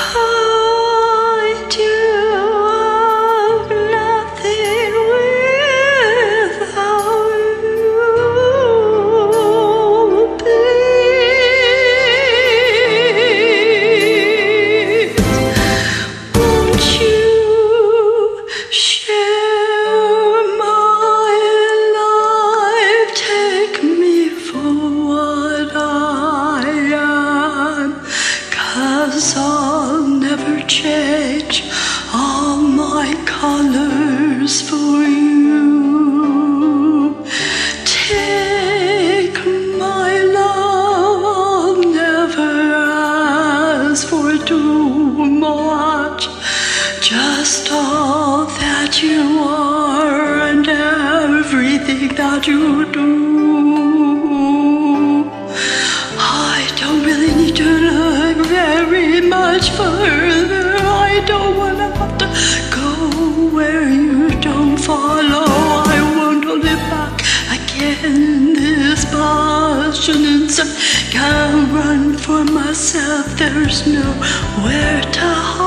I do have nothing without you. Please, won't you share my life? Take me for what I am, 'cause I'll never change all my colors for you. Take my love, I'll never ask for too much, just all that you are and everything that you do. I don't really need to look very much further. I don't wanna have to go where you don't follow. I won't hold it back again. This passion inside can't run for myself. There's nowhere to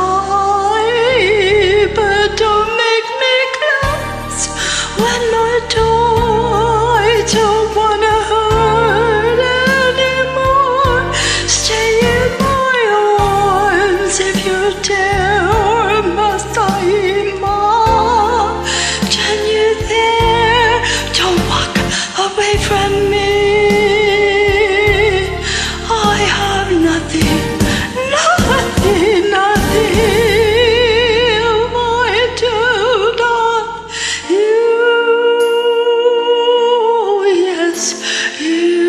hide. But don't make me close when I don't wanna hurt anymore. Stay in my arms if you dare, or must I imagine you there? Don't walk away from me. I have nothing, nothing, nothing. I do not you. Yes, you.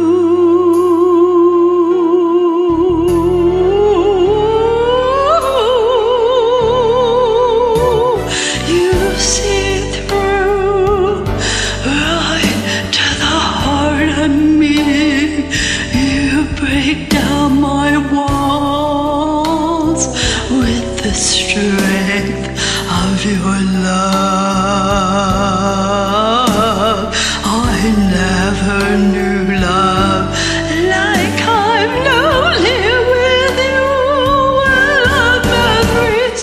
You see through right to the heart of me. You break down my walls with the strength of your love. I never knew love like I've known it with you. Well, memories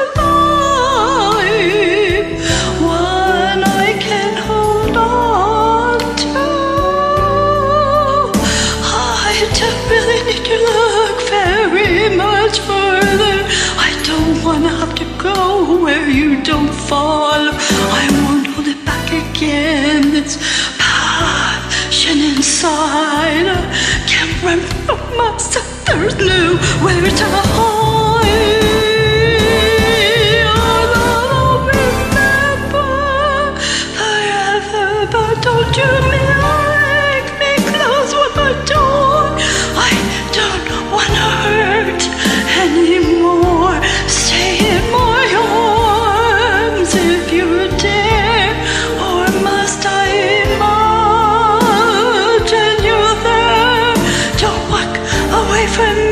alive, one I can hold on to. I don't really need to look very much further. I don't wanna have to go where you don't follow. I won't hold it back again. This passion inside, I can't run from myself. There's nowhere to hide. I'll remember forever, but don't you make me close my door. I don't wanna hurt anymore. Stay in my arms if you dare, or must I imagine you there? Don't walk away from